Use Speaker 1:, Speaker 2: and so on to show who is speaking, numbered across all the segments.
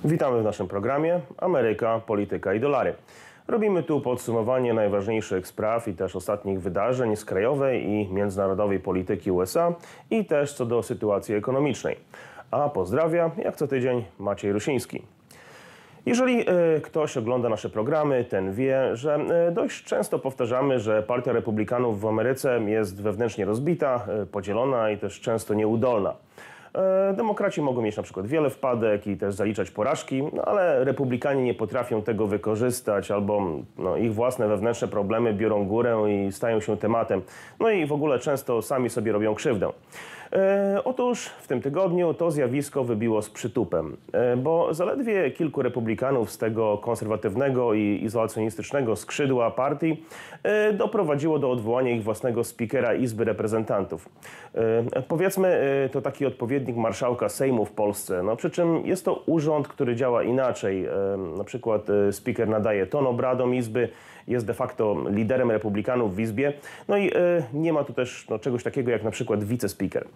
Speaker 1: Witamy w naszym programie Ameryka, Polityka i Dolary. Robimy tu podsumowanie najważniejszych spraw i też ostatnich wydarzeń z krajowej i międzynarodowej polityki USA i też co do sytuacji ekonomicznej. A pozdrawia, jak co tydzień, Maciej Rusiński. Jeżeli ktoś ogląda nasze programy, ten wie, że dość często powtarzamy, że Partia Republikanów w Ameryce jest wewnętrznie rozbita, podzielona i też często nieudolna. Demokraci mogą mieć na przykład wiele wpadek i też zaliczać porażki, ale republikanie nie potrafią tego wykorzystać albo ich własne wewnętrzne problemy biorą górę i stają się tematem. No i w ogóle często sami sobie robią krzywdę. Otóż w tym tygodniu to zjawisko wybiło z przytupem, bo zaledwie kilku republikanów z tego konserwatywnego i izolacjonistycznego skrzydła partii doprowadziło do odwołania ich własnego spikera Izby Reprezentantów. Powiedzmy, to taki odpowiednik marszałka Sejmu w Polsce, przy czym jest to urząd, który działa inaczej. Na przykład spiker nadaje ton obradom Izby, jest de facto liderem republikanów w Izbie, no i nie ma tu też czegoś takiego jak na przykład wicespiker.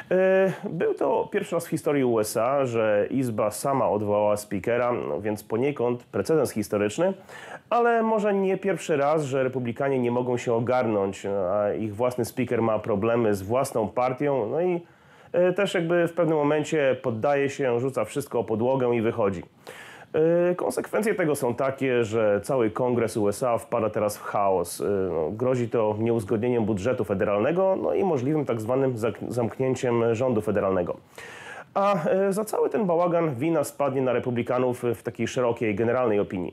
Speaker 1: Był to pierwszy raz w historii USA, że Izba sama odwołała spikera, więc poniekąd precedens historyczny, ale może nie pierwszy raz, że republikanie nie mogą się ogarnąć, a ich własny spiker ma problemy z własną partią, no i też jakby w pewnym momencie poddaje się, rzuca wszystko o podłogę i wychodzi. Konsekwencje tego są takie, że cały Kongres USA wpada teraz w chaos. Grozi to nieuzgodnieniem budżetu federalnego, i możliwym tak zwanym zamknięciem rządu federalnego. A za cały ten bałagan wina spadnie na republikanów w takiej szerokiej, generalnej opinii.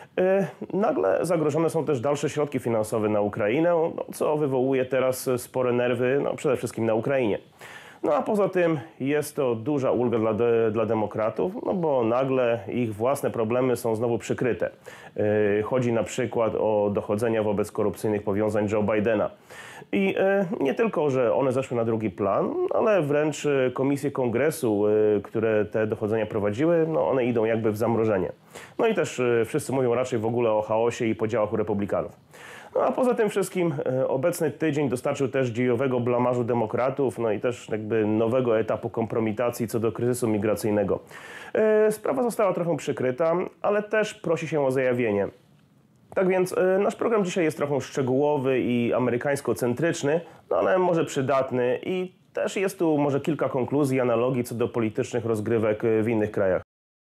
Speaker 1: Nagle zagrożone są też dalsze środki finansowe na Ukrainę, co wywołuje teraz spore nerwy, przede wszystkim na Ukrainie. A poza tym jest to duża ulga dla demokratów, bo nagle ich własne problemy są znowu przykryte. Chodzi na przykład o dochodzenia wobec korupcyjnych powiązań Joe Bidena. I nie tylko, że one zeszły na drugi plan, ale wręcz komisje kongresu, które te dochodzenia prowadziły, one idą jakby w zamrożenie. I też wszyscy mówią raczej w ogóle o chaosie i podziałach u republikanów. A poza tym wszystkim obecny tydzień dostarczył też dziejowego blamażu demokratów, i też jakby nowego etapu kompromitacji co do kryzysu migracyjnego. Sprawa została trochę przykryta, ale też prosi się o zajawienie. Tak więc nasz program dzisiaj jest trochę szczegółowy i amerykańsko-centryczny, ale może przydatny i też jest tu może kilka konkluzji, analogii co do politycznych rozgrywek w innych krajach.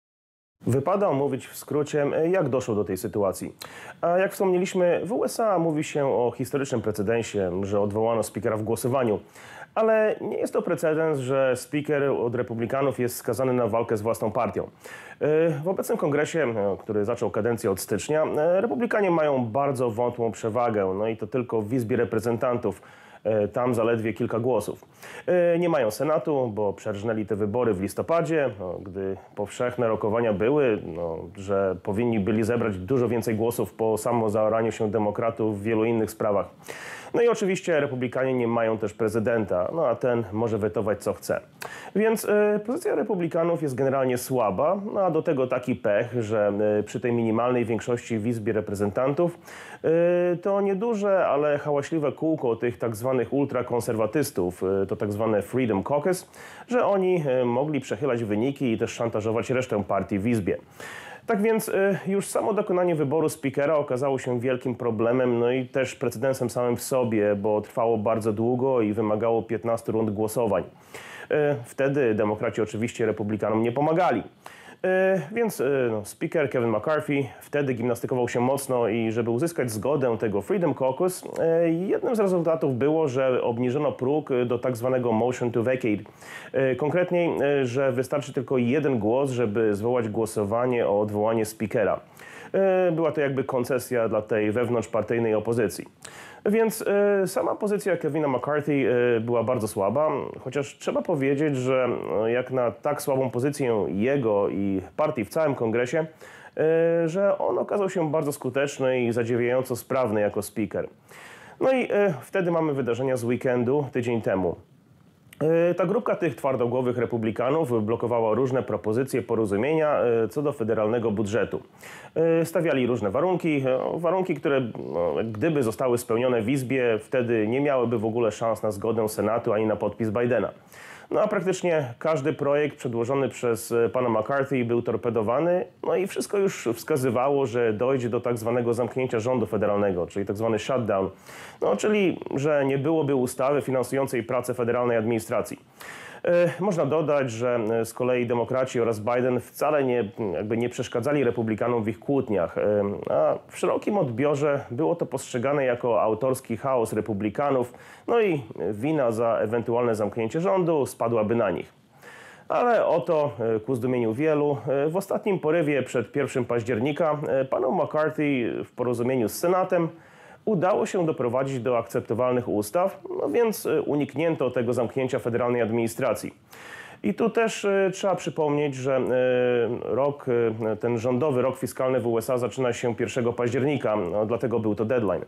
Speaker 1: Wypada omówić w skrócie, jak doszło do tej sytuacji. A jak wspomnieliśmy, w USA mówi się o historycznym precedensie, że odwołano spikera w głosowaniu. Ale nie jest to precedens, że spiker od republikanów jest skazany na walkę z własną partią. W obecnym kongresie, który zaczął kadencję od stycznia, republikanie mają bardzo wątłą przewagę, i to tylko w Izbie Reprezentantów. Tam zaledwie kilka głosów. Nie mają Senatu, bo przerżnęli te wybory w listopadzie, gdy powszechne rokowania były, że powinni byli zebrać dużo więcej głosów po samozaoraniu się demokratów w wielu innych sprawach. I oczywiście republikanie nie mają też prezydenta, a ten może wetować co chce. Więc pozycja republikanów jest generalnie słaba, a do tego taki pech, że przy tej minimalnej większości w Izbie Reprezentantów to nieduże, ale hałaśliwe kółko tych tak zwanych ultrakonserwatystów, to tak zwane Freedom Caucus, że oni mogli przechylać wyniki i też szantażować resztę partii w Izbie. Tak więc już samo dokonanie wyboru spikera okazało się wielkim problemem, i też precedensem samym w sobie, bo trwało bardzo długo i wymagało 15 rund głosowań. Wtedy demokraci oczywiście republikanom nie pomagali. Więc speaker Kevin McCarthy wtedy gimnastykował się mocno i żeby uzyskać zgodę tego Freedom Caucus, jednym z rezultatów było, że obniżono próg do tak zwanego motion to vacate. Konkretniej, że wystarczy tylko jeden głos, żeby zwołać głosowanie o odwołanie speakera. Była to jakby koncesja dla tej wewnątrzpartyjnej opozycji. Więc sama pozycja Kevina McCarthy była bardzo słaba, chociaż trzeba powiedzieć, że jak na tak słabą pozycję jego i partii w całym kongresie, że on okazał się bardzo skuteczny i zadziwiająco sprawny jako speaker. I wtedy mamy wydarzenia z weekendu tydzień temu. Ta grupka tych twardogłowych republikanów blokowała różne propozycje porozumienia co do federalnego budżetu. Stawiali różne warunki, które gdyby zostały spełnione w Izbie, wtedy nie miałyby w ogóle szans na zgodę Senatu ani na podpis Bidena. No a praktycznie każdy projekt przedłożony przez pana McCarthy był torpedowany, no i wszystko już wskazywało, że dojdzie do tak zwanego zamknięcia rządu federalnego, czyli tak zwany shutdown, no czyli że nie byłoby ustawy finansującej pracę federalnej administracji. Można dodać, że z kolei demokraci oraz Biden wcale nie przeszkadzali republikanom w ich kłótniach, a w szerokim odbiorze było to postrzegane jako autorski chaos republikanów, no i wina za ewentualne zamknięcie rządu spadłaby na nich. Ale oto, ku zdumieniu wielu, w ostatnim porywie przed 1 października panu McCarthy w porozumieniu z Senatem udało się doprowadzić do akceptowalnych ustaw, no więc uniknięto tego zamknięcia federalnej administracji. I tu też trzeba przypomnieć, że ten rządowy rok fiskalny w USA zaczyna się 1 października, no, dlatego był to deadline.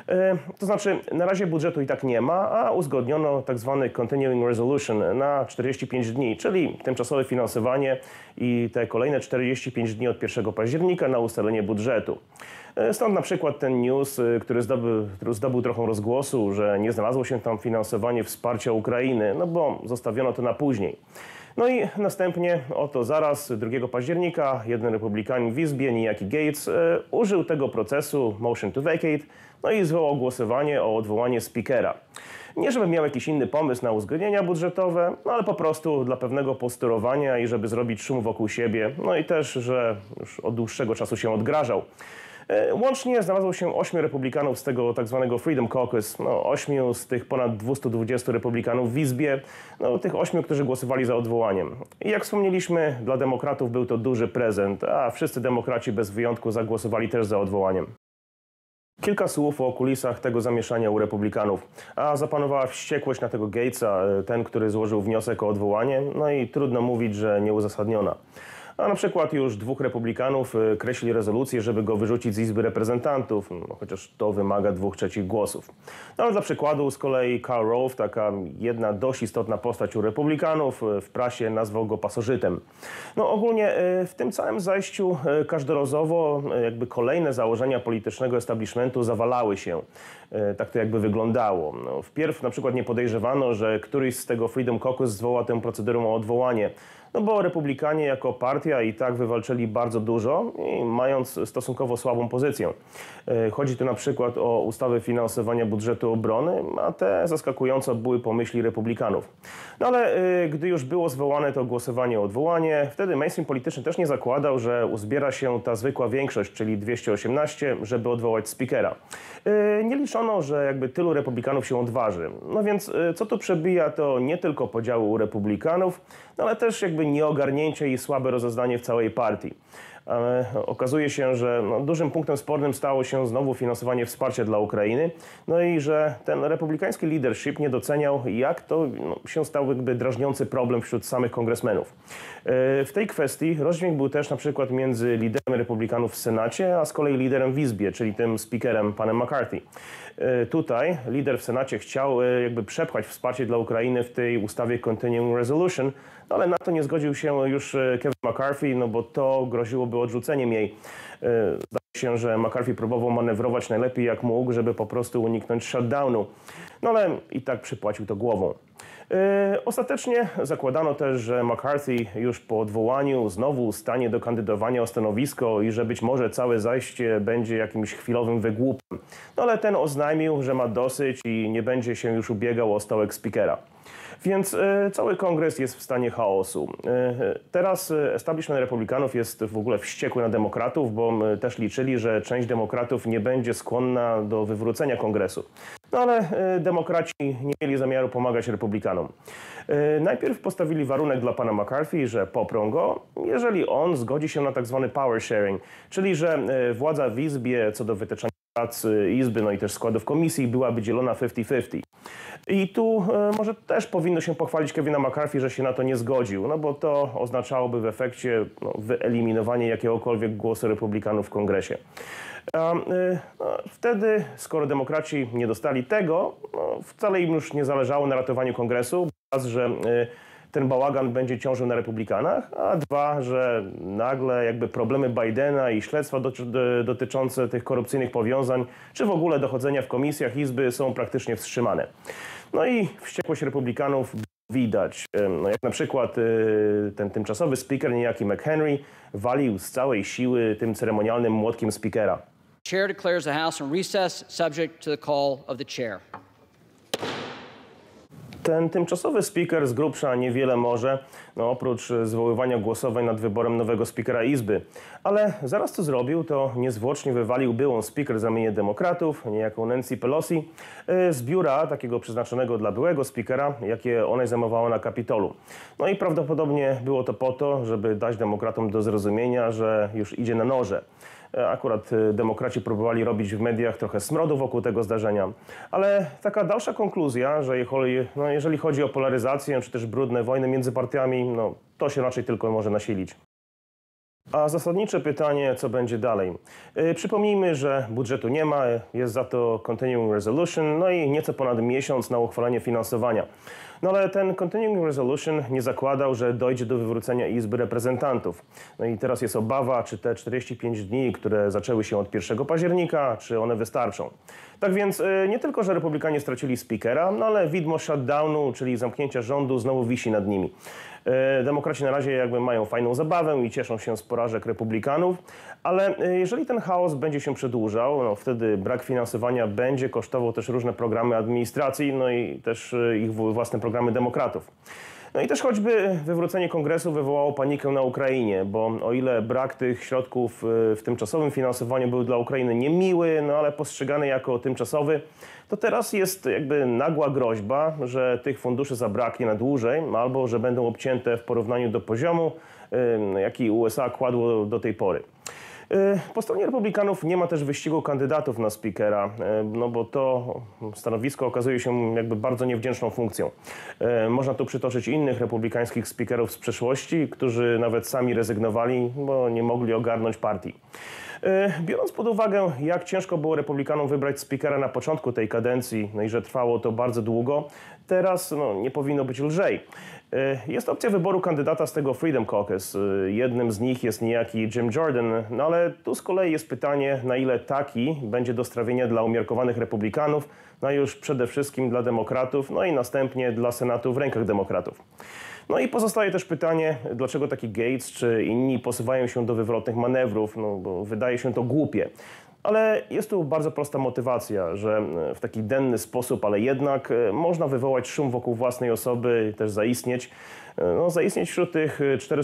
Speaker 1: To znaczy, na razie budżetu i tak nie ma, a uzgodniono tak zwany Continuing Resolution na 45 dni, czyli tymczasowe finansowanie i te kolejne 45 dni od 1 października na ustalenie budżetu. Stąd na przykład ten news, który zdobył trochę rozgłosu, że nie znalazło się tam finansowanie wsparcia Ukrainy, no bo zostawiono to na później. No i następnie, oto zaraz 2 października, jeden republikanin w Izbie, niejaki Gates, użył tego procesu motion to vacate, no i zwołał głosowanie o odwołanie speakera. Nie żeby miał jakiś inny pomysł na uzgodnienia budżetowe, no ale po prostu dla pewnego posturowania i żeby zrobić szum wokół siebie, no i też, że już od dłuższego czasu się odgrażał. Łącznie znalazło się 8 republikanów z tego tak zwanego Freedom Caucus, 8 z tych ponad 220 republikanów w Izbie, tych 8, którzy głosowali za odwołaniem. I jak wspomnieliśmy, dla demokratów był to duży prezent, a wszyscy demokraci bez wyjątku zagłosowali też za odwołaniem. Kilka słów o kulisach tego zamieszania u republikanów, a zapanowała wściekłość na tego Gatesa, ten, który złożył wniosek o odwołanie, no i trudno mówić, że nieuzasadniona. A na przykład już 2 republikanów kreśli rezolucję, żeby go wyrzucić z Izby Reprezentantów, chociaż to wymaga 2/3 głosów. No ale dla przykładu z kolei Karl Rove, taka jedna dość istotna postać u republikanów, w prasie nazwał go pasożytem. No ogólnie w tym całym zajściu każdorazowo kolejne założenia politycznego establishmentu zawalały się. Tak to jakby wyglądało. Wpierw na przykład nie podejrzewano, że któryś z tego Freedom Caucus zwoła tę procedurę o odwołanie, no bo republikanie jako partia i tak wywalczyli bardzo dużo i mając stosunkowo słabą pozycję. Chodzi tu na przykład o ustawę finansowania budżetu obrony, a te zaskakująco były po myśli republikanów. No ale gdy już było zwołane to głosowanie o odwołanie, wtedy mainstream polityczny też nie zakładał, że uzbiera się ta zwykła większość, czyli 218, żeby odwołać speakera. Nie liczono, że tylu republikanów się odważy. No więc co tu przebija, to nie tylko podziały u republikanów, no ale też nieogarnięcie i słabe rozeznanie w całej partii. Okazuje się, że dużym punktem spornym stało się znowu finansowanie wsparcia dla Ukrainy, no i że ten republikański leadership nie doceniał, jak to się stał drażniący problem wśród samych kongresmenów. W tej kwestii rozdźwięk był też na przykład między liderem republikanów w Senacie, a z kolei liderem w Izbie, czyli tym speakerem, panem McCarthy. Tutaj lider w Senacie chciał przepchać wsparcie dla Ukrainy w tej ustawie Continuing Resolution, no ale na to nie zgodził się już Kevin McCarthy, no bo to groziłoby odrzuceniem jej. Zdaje się, że McCarthy próbował manewrować najlepiej jak mógł, żeby po prostu uniknąć shutdownu, no ale i tak przypłacił to głową. Ostatecznie zakładano też, że McCarthy już po odwołaniu znowu stanie do kandydowania o stanowisko i że być może całe zajście będzie jakimś chwilowym wygłupem. No ale ten oznajmił, że ma dosyć i nie będzie się już ubiegał o stołek speakera. Więc cały kongres jest w stanie chaosu. Teraz establishment republikanów jest w ogóle wściekły na demokratów, bo też liczyli, że część demokratów nie będzie skłonna do wywrócenia kongresu. No ale demokraci nie mieli zamiaru pomagać republikanom. Najpierw postawili warunek dla pana McCarthy, że poprą go, jeżeli on zgodzi się na tak zwany power sharing, czyli że władza w Izbie co do wytyczania prac Izby, no i też składów komisji byłaby dzielona 50-50. I tu może też powinno się pochwalić Kevina McCarthy, że się na to nie zgodził, no bo to oznaczałoby w efekcie wyeliminowanie jakiegokolwiek głosu republikanów w kongresie. Wtedy, skoro demokraci nie dostali tego, wcale im już nie zależało na ratowaniu kongresu, raz, że ten bałagan będzie ciążył na republikanach, a dwa, że nagle problemy Bidena i śledztwa dotyczące tych korupcyjnych powiązań, czy w ogóle dochodzenia w komisjach Izby są praktycznie wstrzymane. No i wściekłość republikanów widać. No jak na przykład ten tymczasowy speaker, niejaki McHenry, walił z całej siły tym ceremonialnym młotkiem speakera.
Speaker 2: Chair declares the House in recess, subject to the call of the chair.
Speaker 1: Ten tymczasowy speaker z grubsza niewiele może, oprócz zwoływania głosowań nad wyborem nowego speakera Izby. Ale zaraz co zrobił, to niezwłocznie wywalił byłą speaker z ramienia demokratów, niejaką Nancy Pelosi, z biura takiego przeznaczonego dla byłego speakera, jakie ona zajmowała na Kapitolu. No i prawdopodobnie było to po to, żeby dać demokratom do zrozumienia, że już idzie na noże. Akurat demokraci próbowali robić w mediach trochę smrodu wokół tego zdarzenia. Ale taka dalsza konkluzja, że jeżeli chodzi o polaryzację czy też brudne wojny między partiami, to się raczej tylko może nasilić. A zasadnicze pytanie, co będzie dalej? Przypomnijmy, że budżetu nie ma, jest za to Continuing Resolution, i nieco ponad miesiąc na uchwalenie finansowania. Ale ten Continuing Resolution nie zakładał, że dojdzie do wywrócenia Izby Reprezentantów. I teraz jest obawa, czy te 45 dni, które zaczęły się od 1 października, czy one wystarczą. Tak więc nie tylko, że republikanie stracili speakera, ale widmo shutdownu, czyli zamknięcia rządu, znowu wisi nad nimi. Demokraci na razie jakby mają fajną zabawę i cieszą się z porażek republikanów, ale jeżeli ten chaos będzie się przedłużał, wtedy brak finansowania będzie kosztował też różne programy administracji, i też ich własne programy demokratów. I też choćby wywrócenie kongresu wywołało panikę na Ukrainie, bo o ile brak tych środków w tymczasowym finansowaniu był dla Ukrainy niemiły, ale postrzegany jako tymczasowy, to teraz jest jakby nagła groźba, że tych funduszy zabraknie na dłużej, albo że będą obcięte w porównaniu do poziomu, jaki USA kładło do tej pory. Po stronie republikanów nie ma też wyścigu kandydatów na speakera, bo to stanowisko okazuje się jakby bardzo niewdzięczną funkcją. Można tu przytoczyć innych republikańskich speakerów z przeszłości, którzy nawet sami rezygnowali, bo nie mogli ogarnąć partii. Biorąc pod uwagę, jak ciężko było republikanom wybrać speakera na początku tej kadencji, i że trwało to bardzo długo, teraz nie powinno być lżej. Jest opcja wyboru kandydata z tego Freedom Caucus. Jednym z nich jest niejaki Jim Jordan, ale tu z kolei jest pytanie, na ile taki będzie do strawienia dla umiarkowanych republikanów, już przede wszystkim dla demokratów, i następnie dla Senatu w rękach demokratów. I pozostaje też pytanie, dlaczego taki Gates czy inni posuwają się do wywrotnych manewrów, bo wydaje się to głupie. Ale jest tu bardzo prosta motywacja, że w taki denny sposób, ale jednak można wywołać szum wokół własnej osoby, też zaistnieć. Zaistnieć wśród tych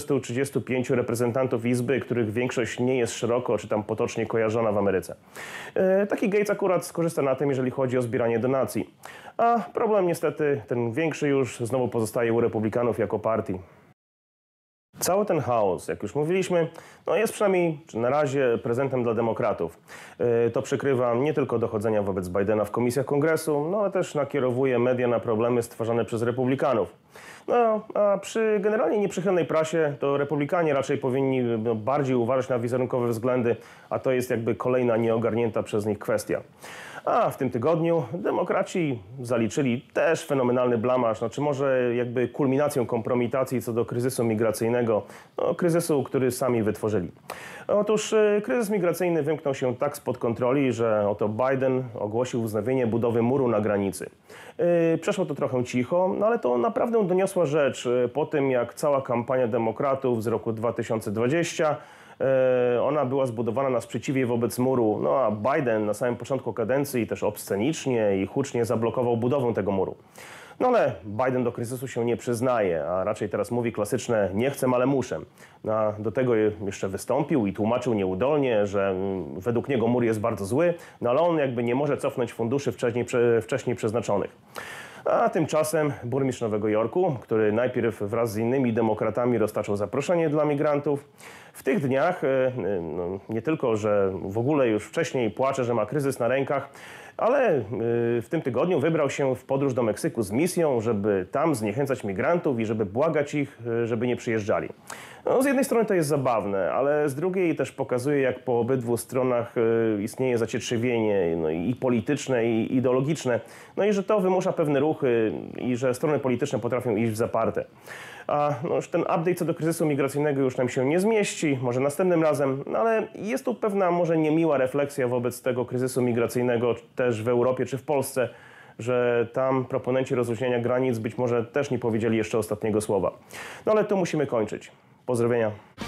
Speaker 1: 435 reprezentantów Izby, których większość nie jest szeroko czy tam potocznie kojarzona w Ameryce. Taki Gates akurat skorzysta na tym, jeżeli chodzi o zbieranie donacji. A problem niestety, ten większy już, znowu pozostaje u republikanów jako partii. Cały ten chaos, jak już mówiliśmy, jest przynajmniej na razie prezentem dla demokratów. To przykrywa nie tylko dochodzenia wobec Bidena w komisjach kongresu, ale też nakierowuje media na problemy stwarzane przez republikanów. A przy generalnie nieprzychylnej prasie to republikanie raczej powinni bardziej uważać na wizerunkowe względy, a to jest jakby kolejna nieogarnięta przez nich kwestia. A w tym tygodniu demokraci zaliczyli też fenomenalny blamaż, czy może jakby kulminację kompromitacji co do kryzysu migracyjnego, kryzysu, który sami wytworzyli. Otóż kryzys migracyjny wymknął się tak spod kontroli, że oto Biden ogłosił wznowienie budowy muru na granicy. Przeszło to trochę cicho, ale to naprawdę doniosła rzecz po tym, jak cała kampania demokratów z roku 2020 ona była zbudowana na sprzeciwie wobec muru, a Biden na samym początku kadencji też obscenicznie i hucznie zablokował budowę tego muru. Ale Biden do kryzysu się nie przyznaje, a raczej teraz mówi klasyczne nie chcę, ale muszę. Do tego jeszcze wystąpił i tłumaczył nieudolnie, że według niego mur jest bardzo zły, ale on jakby nie może cofnąć funduszy wcześniej przeznaczonych. A tymczasem burmistrz Nowego Jorku, który najpierw wraz z innymi demokratami roztaczał zaproszenie dla migrantów, w tych dniach nie tylko, że w ogóle już wcześniej płacze, że ma kryzys na rękach, ale w tym tygodniu wybrał się w podróż do Meksyku z misją, żeby tam zniechęcać migrantów i żeby błagać ich, żeby nie przyjeżdżali. Z jednej strony to jest zabawne, ale z drugiej też pokazuje, jak po obydwu stronach istnieje zacietrzewienie i polityczne, i ideologiczne. I że to wymusza pewne ruchy i że strony polityczne potrafią iść w zaparte. A już ten update co do kryzysu migracyjnego już nam się nie zmieści, może następnym razem, ale jest tu pewna może niemiła refleksja wobec tego kryzysu migracyjnego też w Europie czy w Polsce, że tam proponenci rozluźnienia granic być może też nie powiedzieli jeszcze ostatniego słowa. No ale to musimy kończyć. Pozdrowienia.